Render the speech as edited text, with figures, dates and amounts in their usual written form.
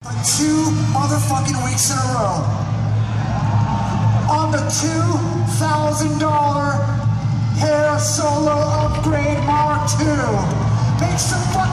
2 motherfucking weeks in a row. On the $2,000 hair solo upgrade Mark II. Make some fucking